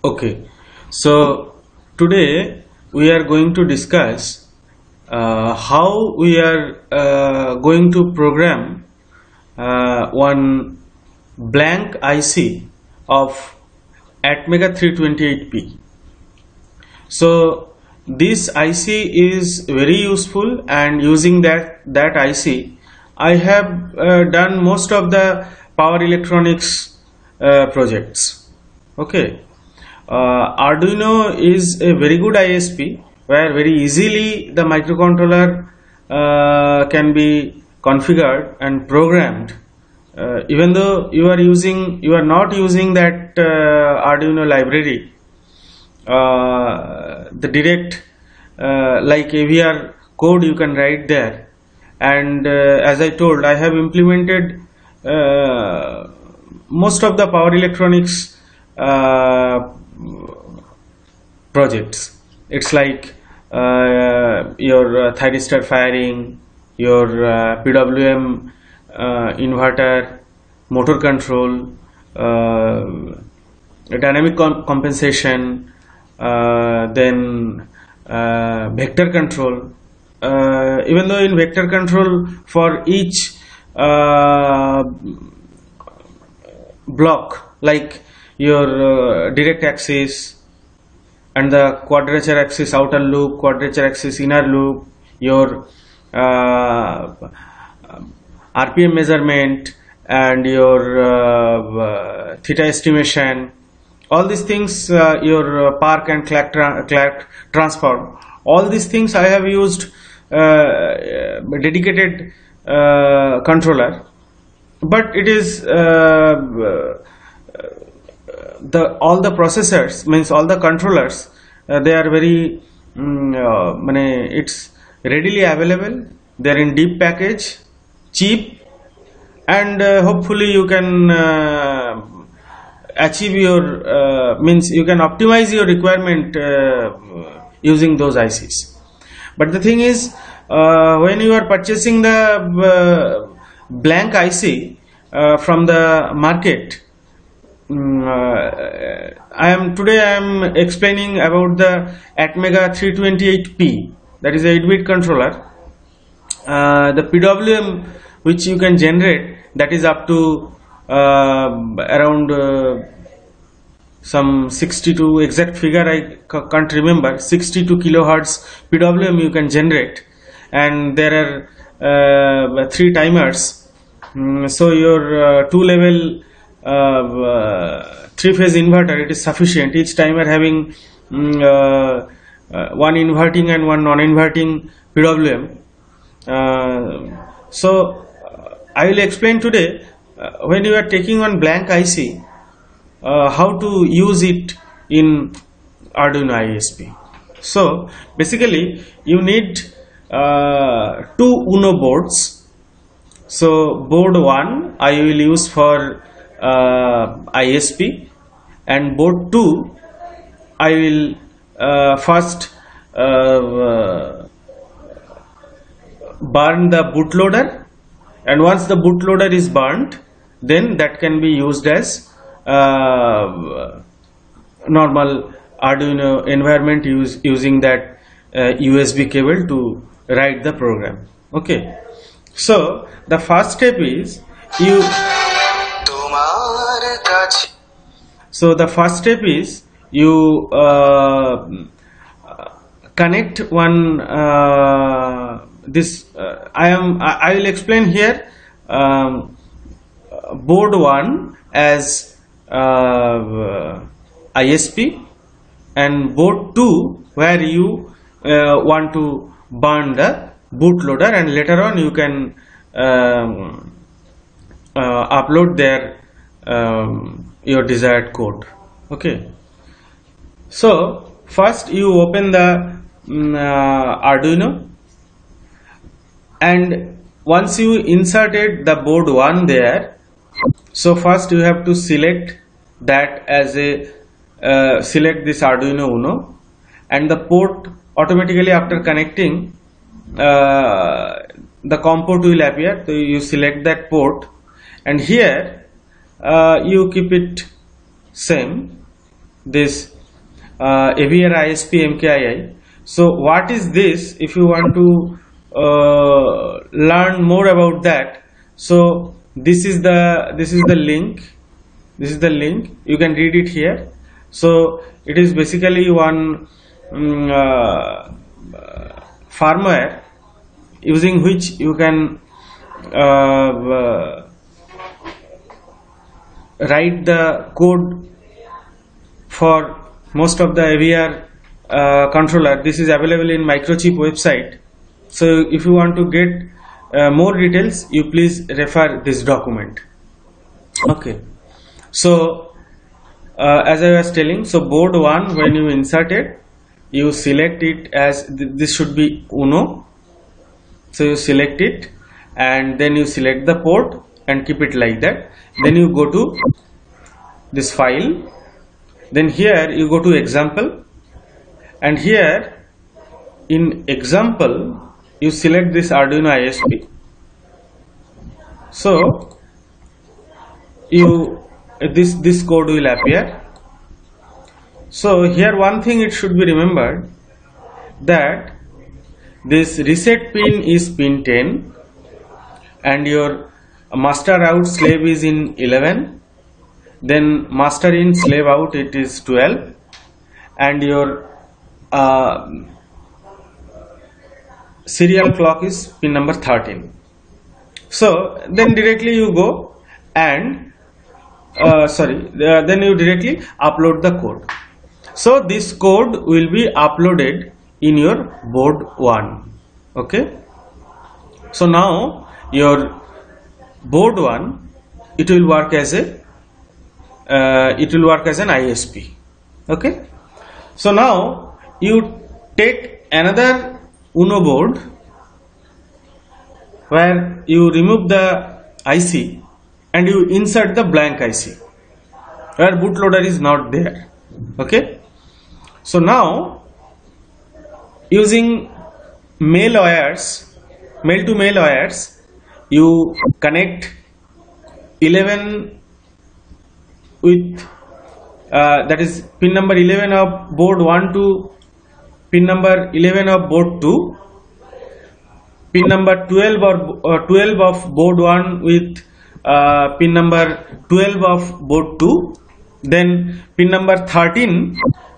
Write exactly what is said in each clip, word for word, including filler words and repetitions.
Okay, so today we are going to discuss uh, how we are uh, going to program uh, one blank I C of Atmega three twenty-eight P. So this I C is very useful, and using that that I C I have uh, done most of the power electronics uh, projects. Okay. Uh, Arduino is a very good I S P where very easily the microcontroller uh, can be configured and programmed, uh, even though you are using you are not using that uh, Arduino library. Uh, the direct uh, like A V R code you can write there, and uh, as I told, I have implemented uh, most of the power electronics uh, projects. It's like uh, your uh, thyristor firing, your uh, P W M uh, inverter, motor control, uh, dynamic com compensation, uh, then uh, vector control. Uh, even though in vector control, for each uh, block, like your uh, direct axis and the quadrature axis outer loop, quadrature axis inner loop, your uh, R P M measurement, and your uh, uh, theta estimation, all these things, uh, your uh, Park and Clark, tra Clark transform, all these things I have used uh, dedicated uh, controller, but it is uh, the all the processors, means all the controllers, uh, they are very um, uh, it's readily available, they are in deep package, cheap, and uh, hopefully you can uh, achieve your uh, means you can optimize your requirement uh, using those I Cs. But the thing is, uh, when you are purchasing the uh, blank I C uh, from the market, Um, uh, I am today I am explaining about the Atmega three twenty-eight P, that is a eight bit controller. Uh, the P W M which you can generate, that is up to uh, around uh, some sixty-two, exact figure I can't remember, sixty-two kilohertz P W M you can generate, and there are uh, three timers. Um, so your uh, two level Uh, uh, three-phase inverter, it is sufficient. Each timer having um, uh, uh, one inverting and one non-inverting P W M. Uh, so uh, I will explain today uh, when you are taking one blank I C, uh, how to use it in Arduino I S P. So basically you need uh, two Uno boards. So board one I will use for Uh, I S P, and board two I will uh, first uh, burn the bootloader, and once the bootloader is burnt, then that can be used as uh, normal Arduino environment, use using that uh, U S B cable to write the program. Okay, so the first step is you So the first step is you uh, connect one uh, this uh, I am I, I will explain here um, board one as uh, I S P, and board two where you uh, want to burn the bootloader, and later on you can um, uh, upload their um, your desired code. Okay, so first you open the um, uh, Arduino, and once you inserted the board one there, so first you have to select that as a uh, select this Arduino Uno, and the port automatically after connecting uh, the COM port will appear. So you select that port, and here uh, you keep it same, this uh, Aviar I S P M K I I. So what is this? If you want to uh, learn more about that, so this is the this is the link. This is the link. You can read it here. So it is basically one um, uh, firmware using which you can uh, uh, write the code for most of the Aviar uh, controller. This is available in Microchip website. So if you want to get uh, more details, you please refer this document. Okay. So uh, as I was telling, so board one, when you insert it, you select it as th this should be Uno. So you select it and then you select the port and keep it like that. Then you go to this file. Then here you go to example, and here in example you select this Arduino I S P. So you this this code will appear. So here one thing it should be remembered, that this reset pin is pin ten and your master out slave is in eleven, then master in slave out it is twelve, and your uh, serial clock is pin number thirteen. So then directly you go and uh, sorry uh, then you directly upload the code. So this code will be uploaded in your board one. Okay. So now your board one, it will work as a uh, it will work as an I S P. Okay. So now you take another Uno board where you remove the I C and you insert the blank I C where bootloader is not there. Okay. So now using mail wires, mail to mail wires, you connect eleven with uh, that is pin number eleven of board one to pin number eleven of board two, pin number twelve or uh, twelve of board one with uh, pin number twelve of board two, then pin number thirteen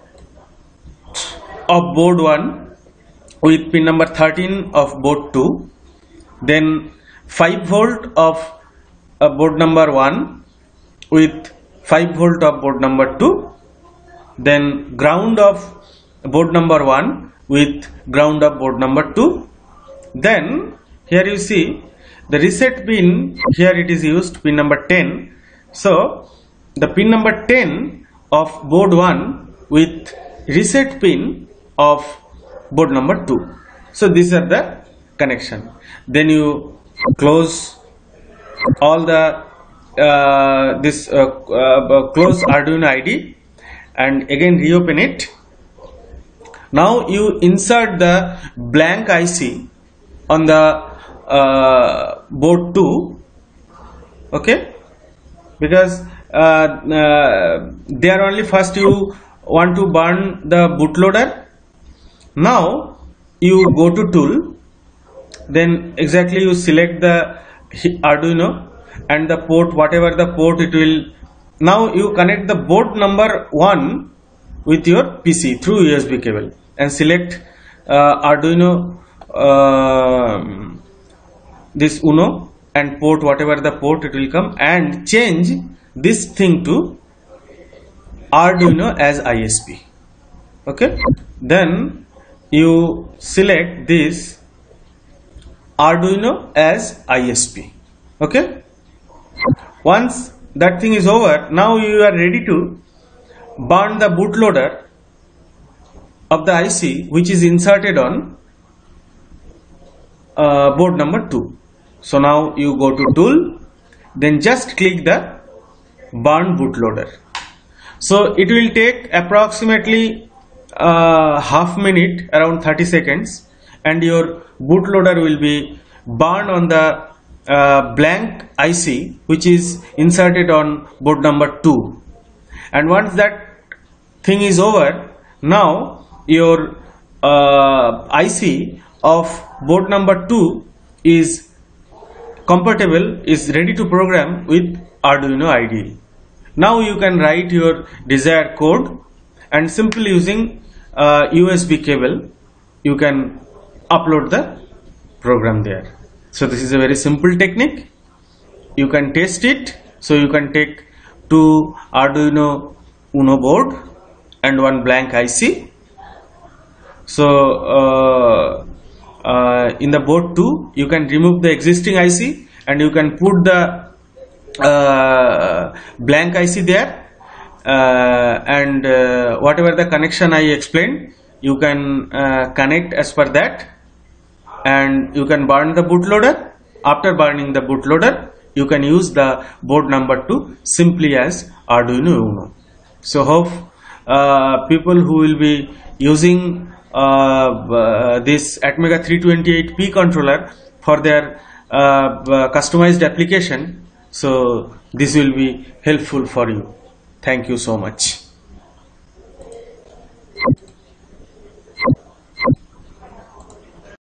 of board one with pin number thirteen of board two, then five volt of uh, board number one with five volt of board number two, then ground of board number one with ground of board number two. Then here you see the reset pin, here it is used pin number ten. So the pin number ten of board one with reset pin of board number two. So these are the connection. Then you close all the uh, this uh, uh, close Arduino I D E and again reopen it. Now you insert the blank I C on the uh, board two. Okay, because uh, uh, there only first you want to burn the bootloader. Now you go to tool, then exactly you select the Arduino and the port, whatever the port it will. Now you connect the board number one with your P C through U S B cable and select uh, Arduino uh, this Uno and port, whatever the port it will come, and change this thing to Arduino as I S P. Okay, then you select this Arduino as I S P. Okay, once that thing is over, now you are ready to burn the bootloader of the I C which is inserted on uh, board number two. So now you go to tool, then just click the burn bootloader. So it will take approximately uh, half minute, around thirty seconds, and your bootloader will be burned on the uh, blank I C which is inserted on board number two. And once that thing is over, Now your uh, I C of board number two is compatible, is ready to program with Arduino I D E. Now you can write your desired code, and simply using uh, U S B cable you can upload the program there. So this is a very simple technique. You can test it. So you can take two Arduino Uno board and one blank I C. So uh, uh, in the board two you can remove the existing I C and you can put the uh, blank I C there, uh, and uh, whatever the connection I explained you can uh, connect as per that, and you can burn the bootloader. After burning the bootloader you can use the board number two simply as Arduino Uno. So hope uh, people who will be using uh, uh, this Atmega three twenty-eight P controller for their uh, customized application, so this will be helpful for you. Thank you so much.